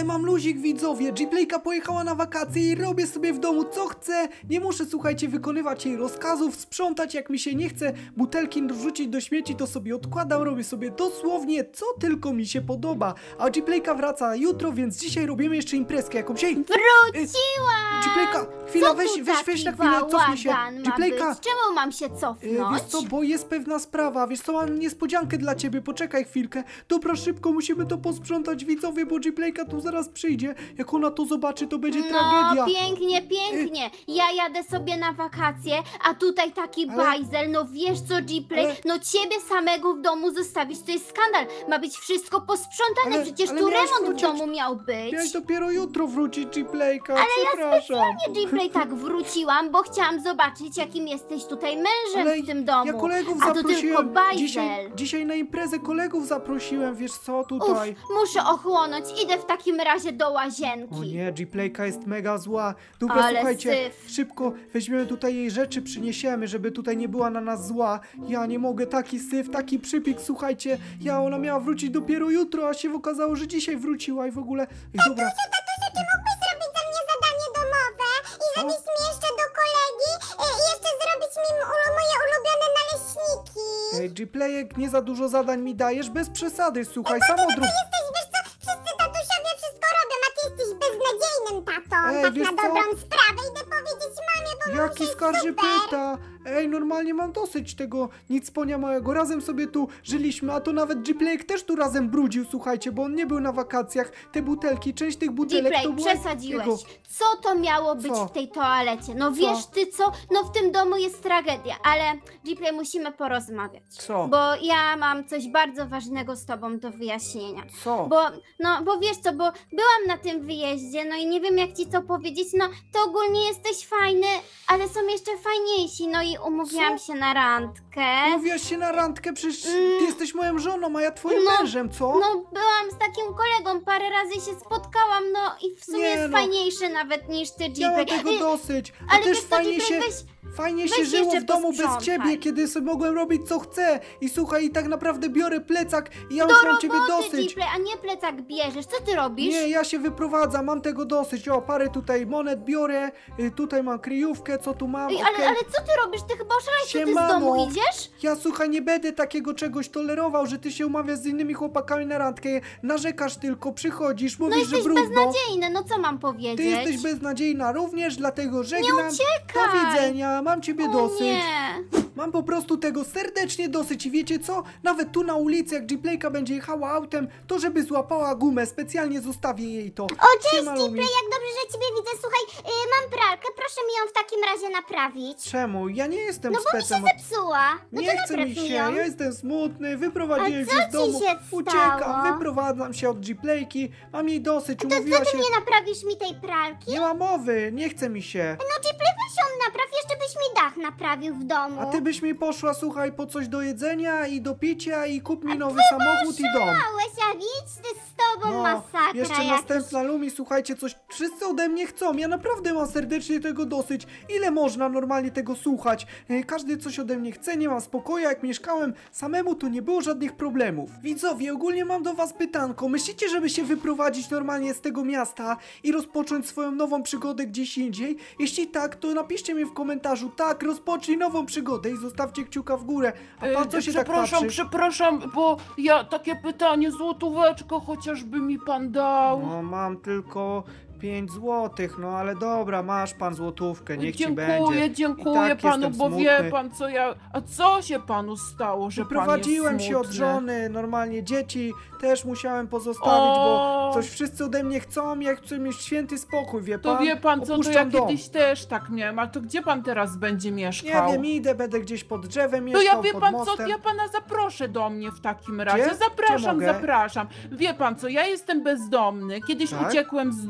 Ale mam luzik, widzowie. Gplayka pojechała na wakacje i robię sobie w domu co chcę. Nie muszę, słuchajcie, wykonywać jej rozkazów, sprzątać jak mi się nie chce, butelki wrzucić do śmieci, to sobie odkładam, robię sobie dosłownie co tylko mi się podoba. A Gplayka wraca jutro, więc dzisiaj robimy jeszcze imprezkę jakąś. Ej, Wróciłam! Gplayka, chwila, Co weź tu na taki chwilę, cofnij się. bałagan ma Gplayka, być? Czemu mam się cofnąć? wiesz co, bo jest pewna sprawa, wiesz co, mam niespodziankę dla ciebie, poczekaj chwilkę. Dobra, szybko musimy to posprzątać, widzowie, bo Gplayka tu zaraz przyjdzie. Jak ona to zobaczy, to będzie tragedia. No, pięknie, pięknie. Ja jadę sobie na wakacje, a tutaj taki bajzel. No wiesz co, Gplay? No ciebie samego w domu zostawić, to jest skandal. Ma być wszystko posprzątane, przecież tu miałaś remont w wrócić. domu miał być. Miałeś dopiero jutro wrócić, Gplayka, Ale przepraszam. ja Gplay tak wróciłam, bo chciałam zobaczyć, jakim jesteś tutaj mężem w tym domu. Ja kolegów a to tylko zaprosiłem. bajzel. Dzisiaj na imprezę kolegów zaprosiłem, wiesz co, tutaj. Muszę ochłonąć, idę w takim razie do łazienki. O nie, Gplayka jest mega zła. Dobra, Ale słuchajcie, syf. szybko weźmiemy tutaj jej rzeczy, przyniesiemy, żeby tutaj nie była na nas zła. Ja nie mogę, taki syf, taki przypik, słuchajcie. Ona miała wrócić dopiero jutro, a się okazało, że dzisiaj wróciła i w ogóle. Dobra. Tatusiu, czy mógłbyś zrobić za mnie zadanie domowe i zawieźć mnie jeszcze do kolegi i jeszcze zrobić mi moje ulubione naleśniki? Gplayek, nie za dużo zadań mi dajesz, bez przesady, słuchaj, Ty samo to jesteś, wiesz co, wszyscy tatusiowie wszystko robią, a ty jesteś beznadziejnym tatą, tak wiesz na co? dobrą sprawę. Idę powiedzieć mamie, bo mam Jaki się skarżypyta! Ej, normalnie mam dosyć tego nicponia małego. Razem sobie tu żyliśmy, a to nawet Gplayek też tu razem brudził, słuchajcie, bo on nie był na wakacjach. Te butelki, część tych butelek Gplay, to była przesadziłeś. jego. Co to miało być Co? w tej toalecie? No wiesz ty co? No w tym domu jest tragedia, ale Gplay, musimy porozmawiać. Co? Bo ja mam coś bardzo ważnego z tobą do wyjaśnienia. Co? Bo wiesz co, bo byłam na tym wyjeździe, no i nie wiem jak ci to powiedzieć, no to ogólnie jesteś fajny, ale są jeszcze fajniejsi, no i umówiłam się na randkę. Mówiłaś się na randkę, przecież ty jesteś moją żoną, a ja twoim mężem, co? No byłam z takim kolegą, parę razy się spotkałam, no i w sumie Nie, jest no. fajniejszy nawet niż ty, Ja mam Gplay. tego dosyć. A Ale też wiesz co, fajnie Gplay, się... Fajnie się weź żyło jeszcze w domu bez posprzątaj. ciebie, kiedy sobie mogłem robić co chcę. I słuchaj, i tak naprawdę biorę plecak i ja już Do mam ciebie roboty, dosyć. Gplay, a nie plecak bierzesz. Co ty robisz? Nie, ja się wyprowadzam, mam tego dosyć. O, parę tutaj monet biorę, tutaj mam kryjówkę, co tu mam, Ej, okej. ale co ty robisz? Ty chyba oszalałeś, co ty z Siemano. domu idziesz? Ja, słuchaj, nie będę takiego czegoś tolerował, że ty się umawiasz z innymi chłopakami na randkę, narzekasz tylko, przychodzisz, No mówisz, że jesteś brudno. beznadziejny, no co mam powiedzieć? Ty jesteś beznadziejna również, dlatego żegnam. Nie uciekaj! Do widzenia, mam ciebie O dosyć. nie. Mam po prostu tego serdecznie dosyć i wiecie co? Nawet tu na ulicy, jak Gplayka będzie jechała autem, to żeby złapała gumę, specjalnie zostawię jej to. O, cześć Siema, Lumi. Gplay, jak dobrze, że ciebie widzę. Słuchaj, mam pralkę, proszę mi ją w takim razie naprawić. Czemu? Ja nie jestem No bo mi się specem. zepsuła. No Nie to chce napraw mi mi się, ją. ja jestem smutny, wyprowadziłem A się co z domu, ci się uciekam, stało? wyprowadzam się od Gplayki, mam jej dosyć, To umówiła co ty się. nie naprawisz mi tej pralki? Nie ma mowy, nie chce mi się. No Gplay, weź ją napraw, jeszcze byś mi dach naprawił w domu. A ty byś mi poszła, słuchaj, po coś do jedzenia i do picia i kup mi nowy samochód i dom. Małeś, a widz, ty z tobą masakra jeszcze jakaś. następna Lumi, słuchajcie, coś wszyscy ode mnie chcą, ja naprawdę mam serdecznie tego dosyć. Ile można normalnie tego słuchać? Każdy coś ode mnie chce, nie mam spokoju, jak mieszkałem samemu, to nie było żadnych problemów. Widzowie, ogólnie mam do was pytanko, myślicie, żeby się wyprowadzić normalnie z tego miasta i rozpocząć swoją nową przygodę gdzieś indziej? Jeśli tak, to napiszcie mi w komentarzu, tak, rozpocznij nową przygodę i zostawcie kciuka w górę. A pan co się tak patrzy? Przepraszam, bo ja takie pytanie, złotóweczko chociażby mi pan dał. No, mam tylko 5 złotych, no ale dobra, masz pan złotówkę, niech ci będzie. Dziękuję I tak panu, jestem bo smutny. wie pan co ja... A co się panu stało, że pan Wyprowadziłem jest się od smutny? żony, normalnie dzieci też musiałem pozostawić, bo O! coś wszyscy ode mnie chcą, ja chcę mieć święty spokój, wie pan? To wie pan co, to Opuszczam ja dom. kiedyś też tak miałem, a to gdzie pan teraz będzie Nie mieszkał? wiem, idę, będę gdzieś pod drzewem To mieszkał, ja wie pod pan mostem. co, ja pana zaproszę do mnie w takim razie. Gdzie Zapraszam, mogę? zapraszam. Wie pan co, ja jestem bezdomny. Kiedyś Tak? uciekłem z domu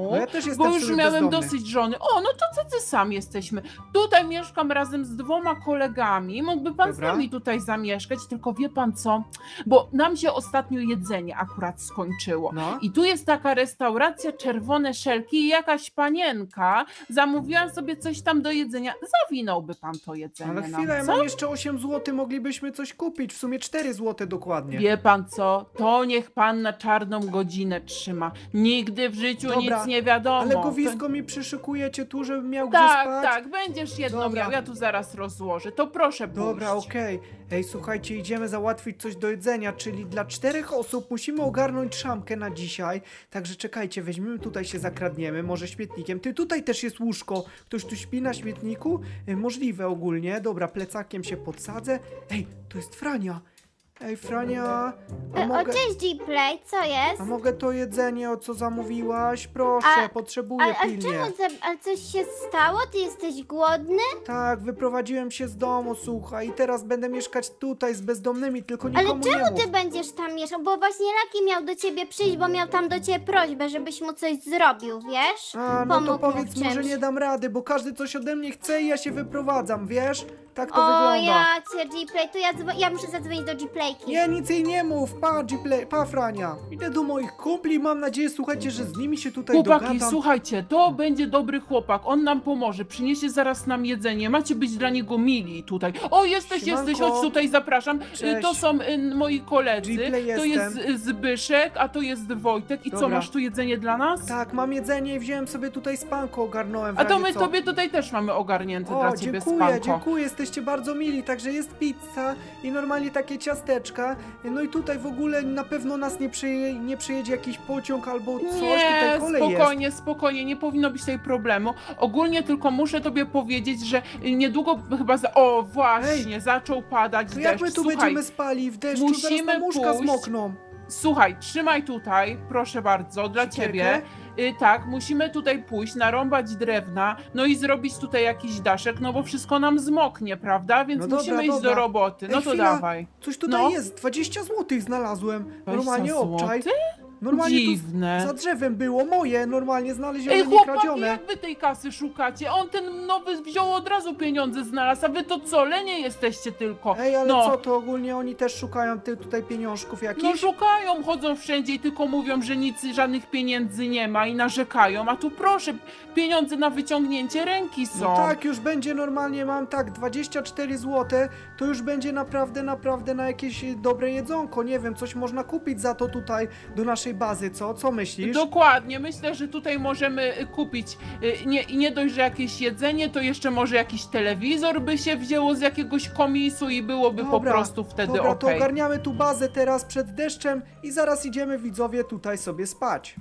domu, No ja też bo jestem w już sumie miałem bezdomny. dosyć żony. O, no to tacy sami jesteśmy. Tutaj mieszkam razem z 2 kolegami. Mógłby pan Dobra. z nami tutaj zamieszkać, tylko wie pan co? Bo nam się ostatnio jedzenie akurat skończyło. No. I tu jest taka restauracja Czerwone Szelki i jakaś panienka zamówiła sobie coś tam do jedzenia. Zawinąłby pan to jedzenie Ale nam, chwilę, ja co? mam jeszcze 8 zł, moglibyśmy coś kupić, w sumie 4 zł dokładnie. Wie pan co? To niech pan na czarną godzinę trzyma. Nigdy w życiu Dobra, nic nie wiadomo. Ale To- gowisko mi przyszykujecie tu, żebym miał gdzie Tak, spać? tak, będziesz jedno Dobra. miał. Ja tu zaraz rozłożę. To proszę pójść. Dobra, okej. Ej, słuchajcie, idziemy załatwić coś do jedzenia, czyli dla 4 osób musimy ogarnąć szamkę na dzisiaj. Także czekajcie, weźmiemy tutaj, się zakradniemy, może śmietnikiem. Ty, tutaj też jest łóżko. Ktoś tu śpi na śmietniku? Możliwe ogólnie. Dobra, plecakiem się podsadzę. Ej, to jest Frania. Ej, Frania, a O, mogę... cześć Gplay, co jest? A mogę to jedzenie, o co zamówiłaś? Proszę, potrzebuję pilnie. Ale coś się stało? Ty jesteś głodny? Tak, wyprowadziłem się z domu, słuchaj, i teraz będę mieszkać tutaj z bezdomnymi, tylko Ale nikomu nie czemu mów. ty będziesz tam mieszkał? Bo właśnie Laki miał do ciebie przyjść, bo miał tam do ciebie prośbę, żebyś mu coś zrobił, wiesz? A, no to Pomógł mu powiedz w mu, że czymś. nie dam rady, bo każdy coś ode mnie chce i ja się wyprowadzam, wiesz? Tak to O, wygląda. ja cię Gplay, to ja muszę zadzwonić do Gplayki. Nie, nic jej nie mów, pa, Gplay, pa, Frania. Idę do moich kumpli, mam nadzieję, słuchajcie, że z nimi się tutaj Chłopaki, dogadam. słuchajcie, to będzie dobry chłopak. On nam pomoże. Przyniesie zaraz nam jedzenie. Macie być dla niego mili tutaj. O, jesteś, Siemanko. chodź tutaj, zapraszam. Cześć. To są moi koledzy. Gplay To jest Zbyszek, a to jest Wojtek. I co, Dobra. masz tu jedzenie dla nas? Tak, mam jedzenie i wziąłem sobie tutaj spanko, ogarnąłem. w A to razie my co. tobie tutaj też mamy ogarnięte O, dla ciebie dziękuję, spanko. dziękuję, jesteście bardzo mili, także jest pizza i normalnie takie ciasteczka, no i tutaj w ogóle na pewno nas nie przejedzie jakiś pociąg albo coś, tutaj Nie, kolej spokojnie, spokojnie, nie powinno być tutaj problemu. Ogólnie tylko muszę tobie powiedzieć, że niedługo chyba O, właśnie, zaczął padać jest. To deszcz. jak my tu Słuchaj, będziemy spali w deszczu, zaraz musimy nam łóżka pójść. zmokną. Słuchaj, trzymaj tutaj, proszę bardzo, dla Siekierkę? ciebie. Tak, musimy tutaj pójść, narąbać drewna, no i zrobić tutaj jakiś daszek, no bo wszystko nam zmoknie, prawda? Więc No dobra, musimy iść dobra. do roboty. No Ej, to chwila, dawaj. Coś tutaj No. jest, 20 zł znalazłem, 20 normalnie obczaj. złotych? Normalnie Dziwne. tu za drzewem było, moje, normalnie znalezione, Ej, nie chłopaki, kradzione. jak wy tej kasy szukacie? On ten nowy wziął od razu pieniądze znalazł, a wy to co, lenie jesteście tylko. Ej, ale no. co, to ogólnie oni też szukają tutaj pieniążków No jakichś? szukają, chodzą wszędzie i tylko mówią, że nic, żadnych pieniędzy nie ma i narzekają, a tu proszę, pieniądze na wyciągnięcie ręki są. No tak, już będzie normalnie, mam tak, 24 zł, to już będzie naprawdę na jakieś dobre jedzonko, nie wiem, coś można kupić za to tutaj do naszej bazy, co myślisz? Dokładnie, myślę, że tutaj możemy kupić nie dość, że jakieś jedzenie, to jeszcze może jakiś telewizor by się wzięło z jakiegoś komisu i byłoby po prostu wtedy Dobra, to okej. ogarniamy tu bazę teraz przed deszczem i zaraz idziemy, widzowie, tutaj sobie spać.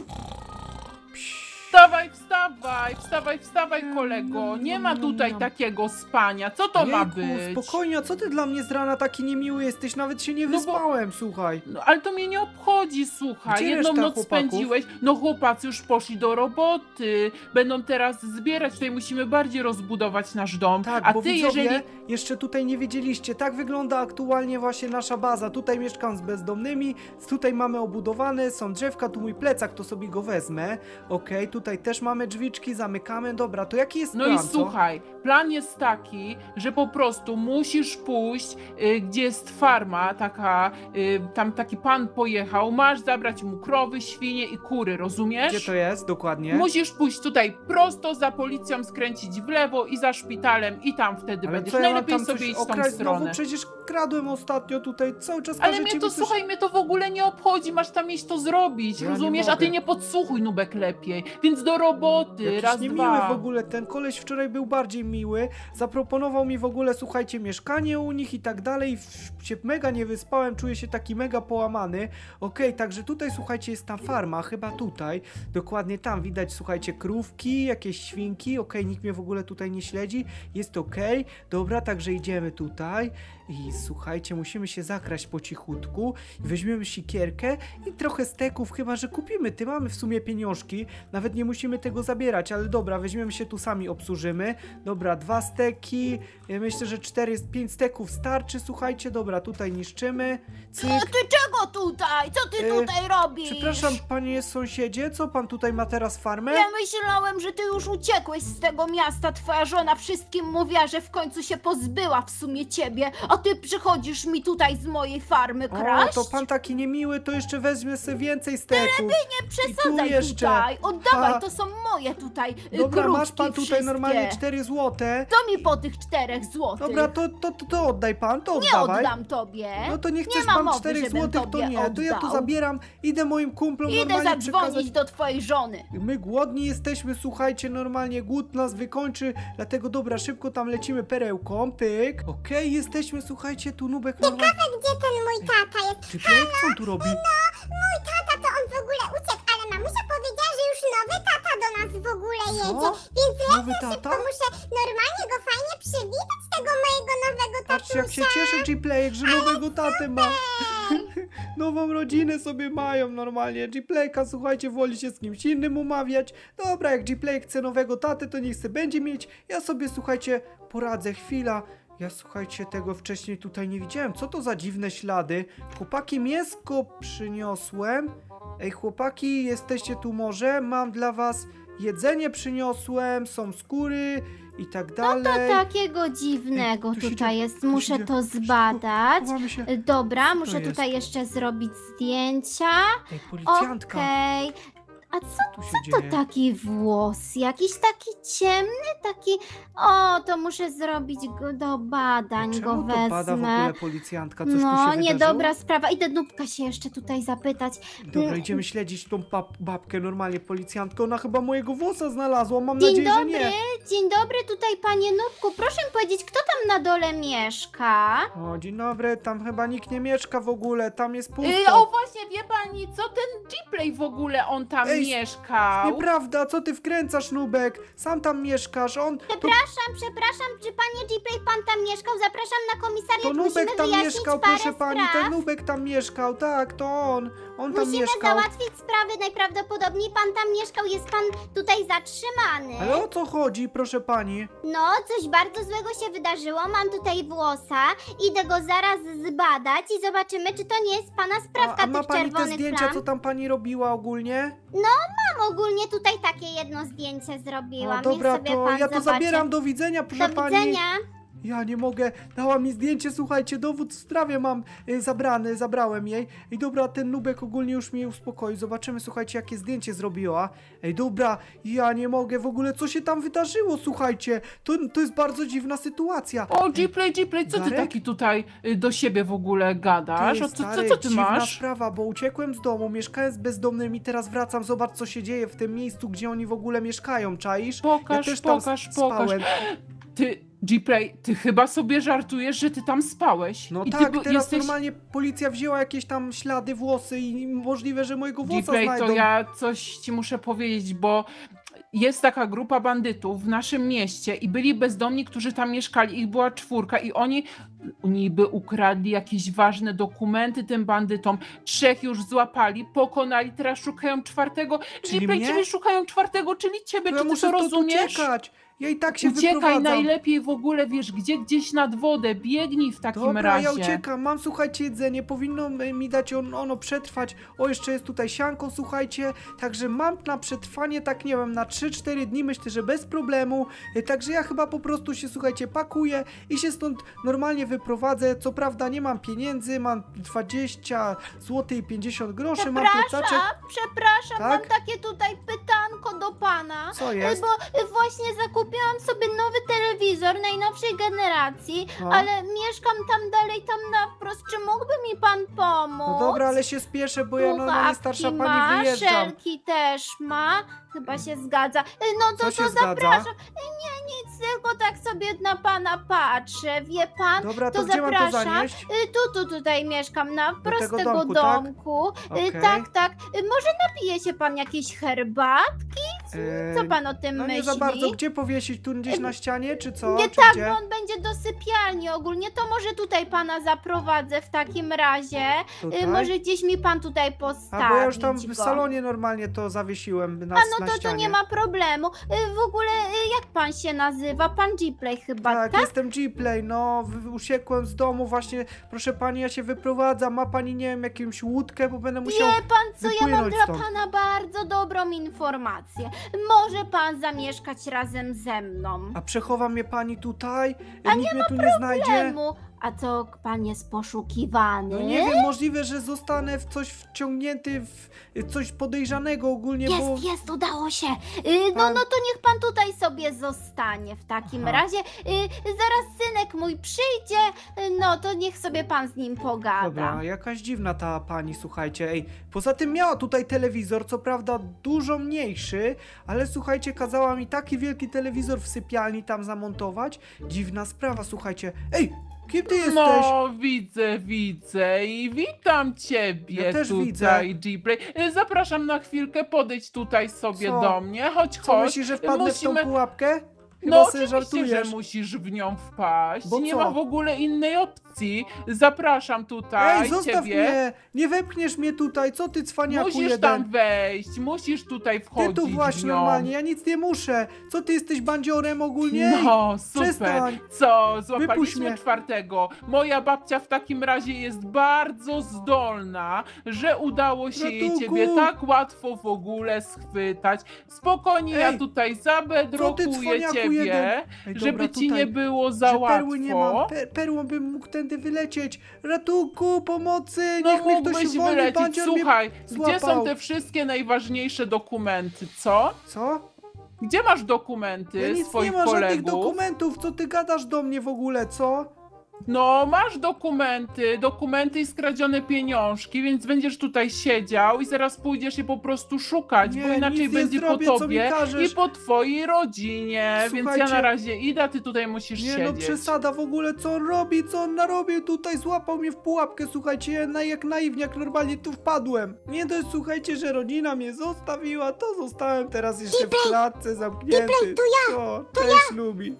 Wstawaj, kolego. Nie ma tutaj takiego spania. Co to ma Jejku, być? spokojnie, a co ty dla mnie z rana taki niemiły jesteś? Nawet się nie No bo- wyspałem, słuchaj. No, ale to mnie nie obchodzi, słuchaj. Gdzie Jedną reszta noc chłopaków? spędziłeś. No chłopacy już poszli do roboty. Będą teraz zbierać. Tutaj musimy bardziej rozbudować nasz dom. Tak, A bo ty, widzowie, jeżeli... jeszcze tutaj nie wiedzieliście, tak wygląda aktualnie właśnie nasza baza. Tutaj mieszkam z bezdomnymi, tutaj mamy obudowane, są drzewka, tu mój plecak, to sobie go wezmę. Okej, tutaj też mamy drzwiczki, zamykamy, dobra, to jaki jest No plan, i słuchaj, plan jest taki, że po prostu musisz pójść, gdzie jest farma, taka, tam taki pan pojechał, masz zabrać mu krowy, świnie i kury, rozumiesz? Gdzie to jest, dokładnie? Musisz pójść tutaj prosto, za policją skręcić w lewo i za szpitalem i tam wtedy Ale będziesz. co, ja mam Najlepiej tam sobie coś iść w tą okraść znowu? stronę. Przecież kradłem ostatnio tutaj, cały czas Ale każecie mnie to, mi coś... słuchaj, mnie to w ogóle nie obchodzi, masz tam iść to zrobić, Ja nie rozumiesz? A ty mogę. nie podsłuchuj, Nubek, lepiej. Więc do roboty, Jakiś raz, niemiły dwa. w ogóle, ten koleś wczoraj był bardziej miły, zaproponował mi w ogóle, słuchajcie, mieszkanie u nich i tak dalej, się mega nie wyspałem, czuję się taki mega połamany. Okej, także tutaj, słuchajcie, jest ta farma, chyba tutaj, dokładnie tam widać, słuchajcie, krówki, jakieś świnki, okej, nikt mnie w ogóle tutaj nie śledzi, jest okej, dobra, także idziemy tutaj i słuchajcie, musimy się zakraść po cichutku i weźmiemy sikierkę i trochę steków, chyba że kupimy. Ty mamy w sumie pieniążki, nawet nie musimy tego zabierać, ale dobra, weźmiemy się tu sami obsłużymy. Dobra, 2 steki, ja myślę, że 5 steków starczy, słuchajcie, dobra, tutaj niszczymy. Cyk. Ty czego tutaj? Co ty tutaj robisz? Przepraszam, panie sąsiedzie, co pan tutaj ma teraz farmę? Ja myślałem, że ty już uciekłeś z tego miasta. Twoja żona wszystkim mówiła, że w końcu się pozbyła w sumie ciebie, a ty przychodzisz mi tutaj z mojej farmy kraść? O, to pan taki niemiły, to jeszcze wezmę sobie więcej steków. Nie przesadzaj jeszcze. tutaj. Oddawaj, Ha. to są moje tutaj Dobra, krówki masz pan tutaj wszystkie. normalnie 4 złote. To mi po tych 4 złotych. Dobra, to oddaj pan, to Nie oddawaj. oddam tobie. No to nie Nie chcesz ma pan mowy, 4 żebym złotych, to tobie nie. To ja to oddał. zabieram, idę moim kumplom Idę normalnie zadzwonić przekazać. do twojej żony. My głodni jesteśmy, słuchajcie, normalnie głód nas wykończy, dlatego dobra, szybko tam lecimy perełką, pyk. Okej, jesteśmy, słuchajcie, tu Nubek normalnie... Gdzie ten mój tata jest? Czy Play, co on tu robi? Mój tata to on w ogóle uciekł, ale mamusia powiedziała, że już nowy tata do nas w ogóle jedzie. Więc Nowy lecę tata? szybko, muszę normalnie go fajnie przywitać, tego mojego nowego Patrzcie, jak się tatusia. cieszy G-Playek, że nowego tatę ma. Nową rodzinę sobie mają normalnie. G-Playka, słuchajcie, woli się z kimś innym umawiać. Dobra, jak G-Playek chce nowego tatę, to niech se będzie mieć. Ja sobie, słuchajcie, poradzę. Chwila. Ja, słuchajcie, tego wcześniej tutaj nie widziałem. Co to za dziwne ślady? Chłopaki, mięsko przyniosłem. Ej, chłopaki, jesteście tu może? Mam dla was jedzenie przyniosłem, są skóry i tak To dalej. takiego dziwnego tu się tutaj dzieje, jest. tu się Muszę dzieje. to Szybko, zbadać. chowamy się. Dobra, muszę jest? tutaj jeszcze zrobić zdjęcia. Ej, policjantka. Okej. A co Tu się to dzieje? taki włos? Jakiś taki ciemny, taki... O, to muszę zrobić go do badań, go Czemu to bada w wezmę. ogóle policjantka? Coś tu się No, wydarzyło? niedobra sprawa. Idę Nubka się jeszcze tutaj zapytać. Dobra, idziemy śledzić tą babkę, normalnie policjantkę. Ona chyba mojego włosa znalazła, mam Dzień nadzieję, że dobry, nie. dzień dobry tutaj panie Nubku. Proszę mi powiedzieć, kto tam na dole mieszka? O, dzień dobry, tam chyba nikt nie mieszka w ogóle, tam jest O pusto. właśnie, wie pani, co ten G-Play w ogóle on tam Ej, mieszkał? Nieprawda, co ty wkręcasz, Nubek? Sam tam mieszkasz, on... To, Przepraszam, czy panie G-Play pan tam mieszkał? Zapraszam na komisariat, to Nubek musimy tam wyjaśnić mieszkał, parę proszę pani, spraw. to Nubek tam mieszkał, tak, to on. On tam Musimy mieszkał. załatwić sprawy, najprawdopodobniej pan tam mieszkał, jest pan tutaj zatrzymany. Ale o co chodzi, proszę pani? No, coś bardzo złego się wydarzyło, mam tutaj włosa, idę go zaraz zbadać i zobaczymy, czy to nie jest pana sprawka A ma tych pani te czerwonych zdjęcia, plam. co tam pani robiła ogólnie? Mam ogólnie tutaj takie jedno zdjęcie zrobiłam, O, dobra, niech sobie to pan ja to zobaczy. zabieram, do widzenia, proszę Do pani. widzenia. Ja nie mogę, dała mi zdjęcie, słuchajcie, dowód w sprawie mam zabrałem jej. Ej, dobra, ten Nubek ogólnie już mnie uspokoi, zobaczymy, słuchajcie, jakie zdjęcie zrobiła. Ej, dobra, ja nie mogę, w ogóle co się tam wydarzyło, słuchajcie, to jest bardzo dziwna sytuacja. O, G-Play, co ty Darek? taki tutaj do siebie w ogóle gadasz? O, stary, co ty dziwna masz? sprawa, bo uciekłem z domu, mieszkałem z bezdomnymi, teraz wracam, zobacz, co się dzieje w tym miejscu, gdzie oni w ogóle mieszkają, czaisz? Pokaż, ja też tam pokaż. spałem. Ty, G-Play, ty chyba sobie żartujesz, że ty tam spałeś. No I tak, ty teraz normalnie policja wzięła jakieś tam ślady, włosy i możliwe, że mojego włosa G-Play, znajdą. to ja coś ci muszę powiedzieć, bo jest taka grupa bandytów w naszym mieście i byli bezdomni, którzy tam mieszkali, ich była 4 i oni niby ukradli jakieś ważne dokumenty tym bandytom. 3 już złapali, pokonali, teraz szukają 4. Czyli G-Play, mnie? ciebie szukają 4, czyli ciebie, To czy ja ty muszę to stąd rozumiesz? uciekać. Ja i tak się Uciekaj wyprowadzam. najlepiej w ogóle, wiesz, gdzieś nad wodę, biegnij w takim Dobra, razie. ja uciekam, mam, słuchajcie, jedzenie, powinno mi dać ono przetrwać. O, jeszcze jest tutaj sianko, słuchajcie, także mam na przetrwanie, tak nie wiem, na 3-4 dni, myślę, że bez problemu. Także ja chyba po prostu się, słuchajcie, pakuję i się stąd normalnie wyprowadzę. Co prawda nie mam pieniędzy, mam 20 zł i 50 groszy, mam plecaczek. Przepraszam, Tak? mam takie tutaj pytanko do pana. Co jest? Bo właśnie zakupiłam sobie nowy telewizor najnowszej generacji, No. ale mieszkam tam dalej, tam na wprost. Czy mógłby mi pan pomóc? No dobra, ale się spieszę, bo ja normalnie Słuchawki starsza ma, pani wyjeżdżam. szelki też ma. Chyba się zgadza. No Co to się zgadza? zapraszam. Nie, nic, tylko tak sobie na pana patrzę, wie pan. Dobra, to To gdzie mam to zapraszam. zanieść? Tutaj mieszkam na wprost tego tego domku, tak? domku. Okej. Tak. Może napije się pan jakiejś herbatki? Co pan o tym No myśli? nie za bardzo. Gdzie powiesić? Tu gdzieś na ścianie, czy co? Nie Czy tak, gdzie? bo on będzie do sypialni ogólnie, to może tutaj pana zaprowadzę w takim razie. Tutaj? Może gdzieś mi pan tutaj A postawić bo ja już tam go. w salonie normalnie to zawiesiłem na, A no na to ścianie. nie ma problemu. W ogóle jak pan się nazywa? Pan Gplay chyba, Tak, tak? jestem Gplay, no uciekłem z domu właśnie, proszę pani, ja się wyprowadzam, ma pani, nie wiem, jakąś łódkę, bo będę musiał... Wie pan co, ja mam wypłynąć dla stąd. pana bardzo dobrą informację. Może pan zamieszkać razem ze mną. A przechowa mnie pani tutaj? A Nikt mnie tu nie znajdzie? Czemu? A co, pan jest poszukiwany? No nie wiem, możliwe, że zostanę w coś wciągnięty, w coś podejrzanego ogólnie, bo... Jest, udało się. Pan- No to niech pan tutaj sobie zostanie w takim Aha. razie. Zaraz synek mój przyjdzie, no to niech sobie pan z nim pogada. Dobra, jakaś dziwna ta pani, słuchajcie, ej. Poza tym miała tutaj telewizor, co prawda dużo mniejszy, ale słuchajcie, kazała mi taki wielki telewizor w sypialni tam zamontować. Dziwna sprawa, słuchajcie. Ej, kim ty jesteś? No, widzę i witam ciebie Ja też tutaj, Gplay. Zapraszam na chwilkę, podejdź tutaj sobie Co? do mnie, chodź. Co, myślisz, że wpadnę w tą pułapkę? Chyba No sobie oczywiście, że żartujesz. musisz w nią wpaść. Bo Nie co? ma w ogóle innej opcji. Zapraszam tutaj Ej, zostaw ciebie. mnie! Nie wepchniesz mnie tutaj, co ty cwaniaku Musisz jeden? tam wejść, musisz tutaj Ty wchodzić tu w właśnie nią. normalnie, ja nic nie muszę. Co ty jesteś bandziorem ogólnie? No, super. Przestań. Co, Wypuść złapaliśmy mnie. czwartego. Moja babcia w takim razie jest bardzo zdolna, że udało się jej Ratunku. ciebie tak łatwo w ogóle schwytać. Spokojnie, ja Ej, tutaj co ty, zabedrokuję cwaniaku ciebie, jeden? Ej, żeby dobra, ci tutaj, nie było za że łatwo. perły nie mam, perłą bym mógł tędy wylecieć. Ratunku, pomocy, No niech mnie ktoś mógłbyś uwolni, wylecieć. bandzior mnie... Słuchaj, gdzie są złapał. te wszystkie najważniejsze dokumenty, co? Co? Gdzie masz dokumenty Ja nic nie swoich ma, żadnych kolegów? dokumentów, co ty gadasz do mnie w ogóle, co? No, masz dokumenty i skradzione pieniążki, więc będziesz tutaj siedział i zaraz pójdziesz je po prostu szukać, Nie, bo inaczej nic nie będzie zrobię, po co mi tobie każesz. i po twojej rodzinie, więc ja Słuchajcie. na razie idę, a ty tutaj musisz Nie siedzieć. no, przesada w ogóle, co on robi, co on narobił tutaj, złapał mnie w pułapkę, słuchajcie, ja jak naiwniak normalnie tu wpadłem. Nie dość, słuchajcie, że rodzina mnie zostawiła, to zostałem teraz jeszcze w klatce zamknięty. Gplay, to ja! Cześć, lubi.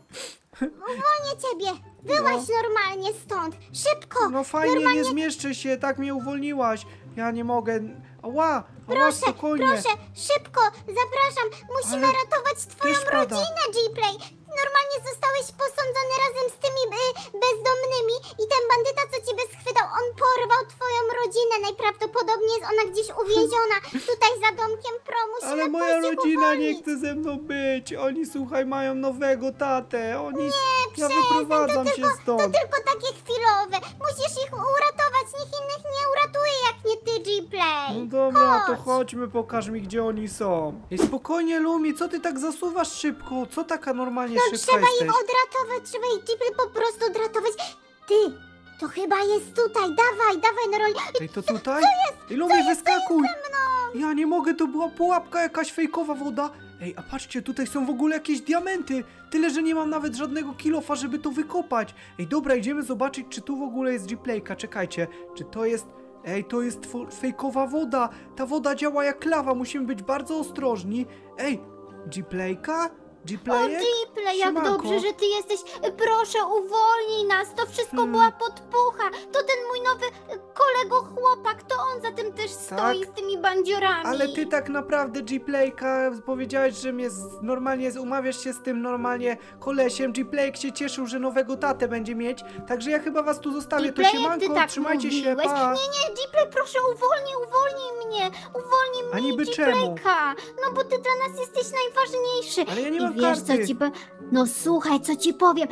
Nie ciebie. Wyłaź normalnie stąd. Szybko. No fajnie, nie zmieszczę się, tak mnie uwolniłaś. Ja nie mogę. Ała, spokojnie. Proszę, szybko, zapraszam. Musimy Ale ratować twoją deszcz pada. rodzinę, Gplay. Normalnie zostałeś posądzony razem z tymi bezdomnymi i ten bandyta, co ciebie schwytał, on porwał twoją rodzinę. Najprawdopodobniej jest ona gdzieś uwięziona tutaj za domkiem Pro. Musimy Ale moja pójść ich rodzina nie uwolnić. chce ze mną być. Oni, słuchaj, mają nowego tatę. Oni... Ja wyprowadzam się To stąd. tylko takie chwilowe. Musisz ich uratować, nikt innych nie uratuje jak nie ty, Gplay. No dobra, to Chodź. chodźmy, pokaż mi, gdzie oni są. Ej, spokojnie, Lumi, co ty tak zasuwasz szybko? Co taka normalnie szybka Trzeba jesteś? ich odratować, trzeba ich Gplay po prostu odratować. Ty, to chyba jest tutaj. Dawaj, normalnie. Ej, to tutaj? Ej, Lumi, wyskakuj! Ja nie mogę, to była pułapka, jakaś fejkowa woda. Ej, a patrzcie, tutaj są w ogóle jakieś diamenty. Tyle, że nie mam nawet żadnego kilofa, żeby to wykopać. Ej, dobra, idziemy zobaczyć, czy tu w ogóle jest Gplayka. Czekajcie, czy to jest... Ej, to jest fejkowa woda. Ta woda działa jak lawa, musimy być bardzo ostrożni. Ej, Gplayka? O, Gplayek? Gplay, jak Siemanko. dobrze, że ty jesteś. Proszę, uwolnij nas. To wszystko Hmm. była podpucha. To ten mój nowy kolego chłopak, to on za tym też stoi z tymi bandziorami. Ale ty tak naprawdę, Gplayka, powiedziałeś, że mnie normalnie umawiasz się z tym normalnie kolesiem. Gplayek się cieszył, że nowego tatę będzie mieć, także ja chyba was tu zostawię. To Gplayek, siemanko, ty tak trzymajcie się, mówiłeś? pa! Nie, Gplay, proszę, uwolnij mnie. Uwolnij A mnie, niby czemu? Gplayka. No bo ty dla nas jesteś najważniejszy. Ale ja nie I mam wiesz, karty. co ci No słuchaj, co ci powiem.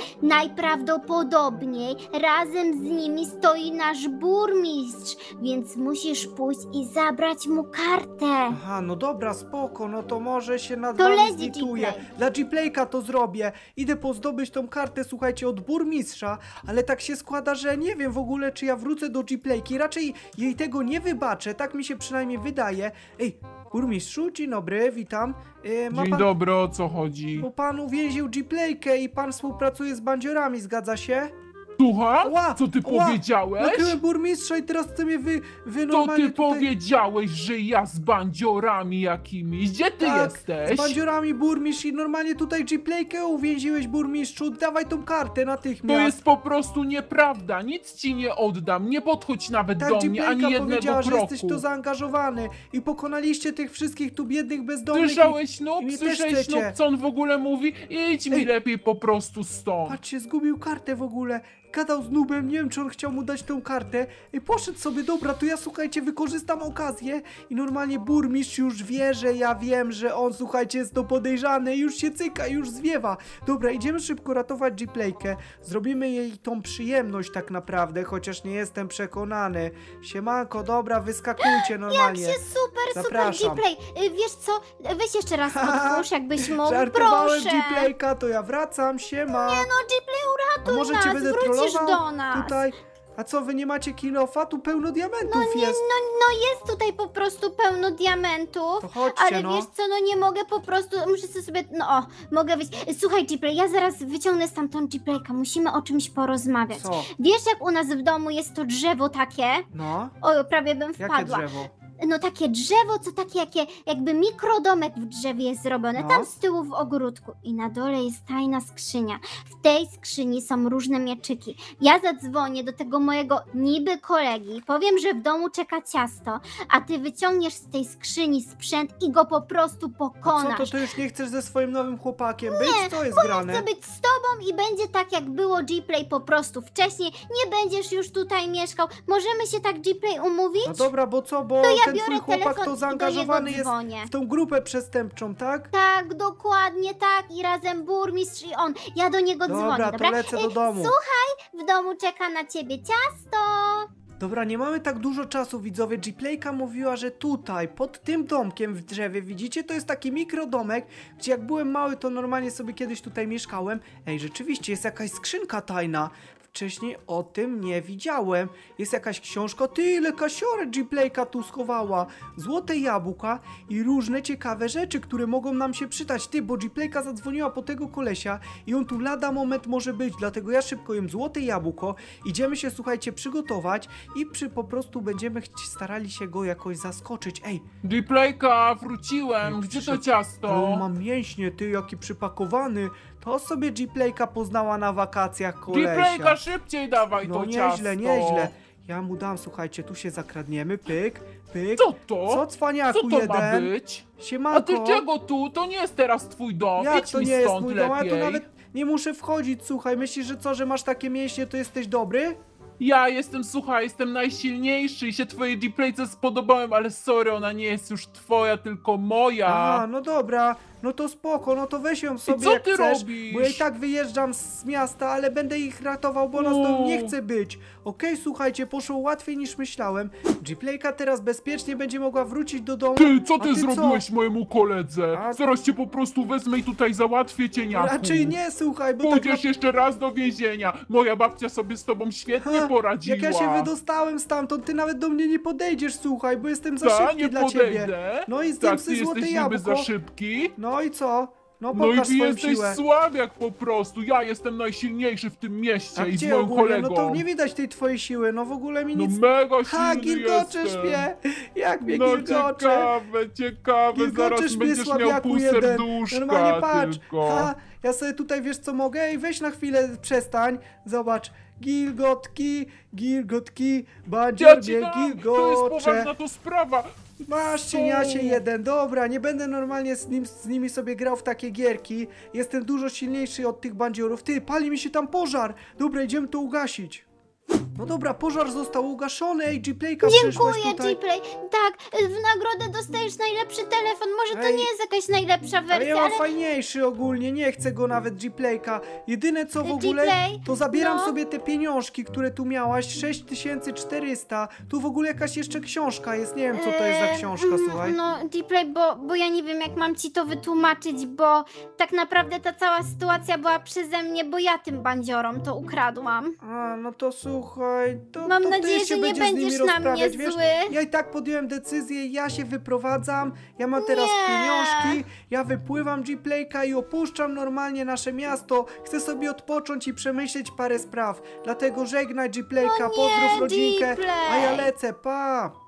Najprawdopodobniej razem z nimi stoi nasz burmistrz, więc musisz pójść i zabrać mu kartę. Aha, no dobra, spoko, no to może się nad To wami leci zlituję. Gplay. Dla Gplayka to zrobię. Idę pozdobyć tą kartę, słuchajcie, od burmistrza, ale tak się składa, że nie wiem w ogóle, czy ja wrócę do Gplayki. Raczej jej tego nie wybaczę, tak mi się przynajmniej wydaje. Ej, burmistrzu, dzień dobry, witam. Ma Dzień pan... dobry, o co chodzi? Bo pan uwięził Gplaykę i pan współpracuje z bandziorami, zgadza się? Słucham? Ła, Co ty ła, powiedziałeś? nakryłem burmistrza i teraz chce mnie wy To normalnie ty tutaj... powiedziałeś, że ja z bandziorami jakimiś. Gdzie ty Tak, jesteś? z bandziorami burmistrz i normalnie tutaj G-Playkę uwięziłeś, burmistrzu. Dawaj tą kartę natychmiast. To jest po prostu nieprawda. Nic ci nie oddam. Nie podchodź nawet Tak, do mnie, G-Playka ani jednego powiedziała, że kroku. jesteś w to zaangażowany i pokonaliście tych wszystkich tu biednych bezdomnych. Słyszałeś, i Noob? mnie też Słyszałeś, chcecie. Noob, co on w ogóle mówi? Idź mi Ej. lepiej po prostu stąd. Patrzcie, zgubił kartę w ogóle. Gadał z Nubem, nie wiem czy on chciał mu dać tą kartę. I poszedł sobie, dobra, to ja słuchajcie, wykorzystam okazję i normalnie burmistrz już wie, że ja wiem, że on, słuchajcie, jest to podejrzany, już się cyka, już zwiewa. Dobra, idziemy szybko ratować G-Playkę. Zrobimy jej tą przyjemność tak naprawdę, chociaż nie jestem przekonany. Siemanko, dobra, wyskakujcie normalnie. Jak się super Zapraszam. G-Play. Wiesz co, weź jeszcze raz otwórz, jakbyś mógł, Żartowałem proszę. G-Playka, to ja wracam, siema. No G-Play, A uratuj może nas, cię będę wrócisz trollował do nas. tutaj? A co, wy nie macie kilofa? Tu pełno diamentów jest. No jest tutaj po prostu pełno diamentów. To chodźcie, Ale no. wiesz co, no nie mogę po prostu, muszę sobie, mogę wyjść. Słuchaj G-Play, ja zaraz wyciągnę stamtąd G-Playka, musimy o czymś porozmawiać. Co? Wiesz jak u nas w domu jest to drzewo takie? No, O, prawie bym jakie wpadła. drzewo? No takie drzewo, co takie jakby mikrodomek w drzewie jest zrobione, No. tam z tyłu w ogródku i na dole jest tajna skrzynia. W tej skrzyni są różne mieczyki. Ja zadzwonię do tego mojego niby kolegi, powiem, że w domu czeka ciasto, a ty wyciągniesz z tej skrzyni sprzęt i go po prostu Co, pokonasz. to już nie chcesz ze swoim nowym chłopakiem być? Co jest grane? Chcę być z tobą i będzie tak, jak było G-Play po prostu wcześniej. Nie będziesz już tutaj mieszkał. Możemy się tak G-Play umówić? No dobra, bo co, bo ten biorę twój chłopak telefon to i do zaangażowany niego jest dzwonię. w tą grupę przestępczą, tak? Tak, dokładnie tak. I razem burmistrz i on. Ja do niego dzwonię, Dobra, dobra? to lecę do domu. Słuchaj, w domu czeka na ciebie ciasto. Dobra, nie mamy tak dużo czasu, widzowie. G-Playka mówiła, że tutaj, pod tym domkiem w drzewie, widzicie, to jest taki mikrodomek, gdzie jak byłem mały, to normalnie sobie kiedyś tutaj mieszkałem. Ej, rzeczywiście, jest jakaś skrzynka tajna. Wcześniej o tym nie widziałem. Jest jakaś książka, tyle kasiorek G-Playka tu schowała. Złote jabłka i różne ciekawe rzeczy, które mogą nam się przydać. Ty, bo G-Playka zadzwoniła po tego kolesia i on tu lada moment może być, dlatego ja szybko jem złote jabłko. Idziemy się, słuchajcie, przygotować i po prostu będziemy starali się go jakoś zaskoczyć. Ej, G-Playka, wróciłem. Ej, Gdzie to przyszedł. ciasto? ale on ma mięśnie, ty, jaki przypakowany. To sobie G-Playka poznała na wakacjach kolesia. G-Playka, szybciej dawaj No to nieźle, ciasto. nieźle. Ja mu dam, słuchajcie, tu się zakradniemy, pyk, pyk. Co to? Co, cwaniaku Co to jeden? ma być? Siemanko. A ty czego tu? To nie jest teraz twój dom. Jak Idź to mi nie jest stąd mój dom? Ja lepiej. tu nawet nie muszę wchodzić, słuchaj. Myślisz, że co, że masz takie mięśnie, to jesteś dobry? Ja jestem, słuchaj, jestem najsilniejszy i się twojej G-Playce spodobałem, ale sorry, ona nie jest już twoja, tylko moja. Aha, no dobra. No to spoko, no to weź ją sobie co jak ty chcesz, robisz? bo ja i tak wyjeżdżam z miasta, ale będę ich ratował, bo nas to nie chce być. Okej, słuchajcie, poszło łatwiej niż myślałem. G-Playka teraz bezpiecznie będzie mogła wrócić do domu. Ty, co A ty zrobiłeś mojemu koledze? A- Zaraz cię po prostu wezmę i tutaj załatwię cieniaku. Raczej nie, słuchaj, bo tak Pójdziesz jeszcze raz do więzienia. Moja babcia sobie z tobą świetnie Ha, poradziła. jak ja się wydostałem stamtąd, ty nawet do mnie nie podejdziesz, słuchaj, bo jestem za Ta, szybki nie dla ciebie. podejdę. No i zjem Tak, sobie ty złote jesteś niby jabłko. za szybki. No i co? No No i pokaż ty swoją jesteś siłę. słabiak po prostu. Ja jestem najsilniejszy w tym mieście A i z gdzie moim ogólnie? kolegą. No to nie widać tej twojej siły, no w ogóle mi No nic... mega Ha, silny gilgoczesz jestem. mnie! Jak mnie No gilgocze! ciekawe, Gilgoczesz zaraz mnie, będziesz miał słabiaku pół jeden. serduszka Normalnie patrz! tylko. Ha, ja sobie tutaj wiesz co mogę? Ej, weź na chwilę, przestań. Zobacz. Gilgotki, bandzior Ja mnie ci dam, to jest gilgocze. poważna to sprawa. Masz cieniasie jeden, dobra, nie będę normalnie z nimi sobie grał w takie gierki. Jestem dużo silniejszy od tych bandziorów. Ty, pali mi się tam pożar. Dobra, idziemy to ugasić. No dobra, pożar został ugaszony, ej, G-Playka przyszłaś Dziękuję, tutaj. G-Play. Tak, w nagrodę dostajesz najlepszy telefon. Może to Ej, nie jest jakaś najlepsza Ale wersja, ja mam ale... fajniejszy ogólnie, nie chcę go nawet G-Playka. Jedyne co w ogóle, G-Play? to zabieram No. sobie te pieniążki, które tu miałaś, 6400. Tu w ogóle jakaś jeszcze książka jest, nie wiem co to jest za książka, słuchaj. No, G-Play, bo ja nie wiem, jak mam ci to wytłumaczyć, bo tak naprawdę ta cała sytuacja była przeze mnie, bo ja tym bandziorom to ukradłam. A, no to słuchaj, Mam to nadzieję, ty się że nie będziesz z nimi będziesz na mnie rozprawiać, wiesz? zły. Ja i tak podjąłem decyzję, ja się wyprowadzam, ja mam teraz Nie. pieniążki, ja wypływam G-Playka i opuszczam normalnie nasze miasto. Chcę sobie odpocząć i przemyśleć parę spraw. Dlatego żegnaj G-Playka, No nie, pozdrów rodzinkę, G-Play. a ja lecę, pa!